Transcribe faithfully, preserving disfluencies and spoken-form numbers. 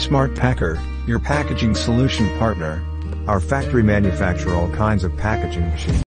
Smart Packer, your packaging solution partner. Our factory manufacture all kinds of packaging machines.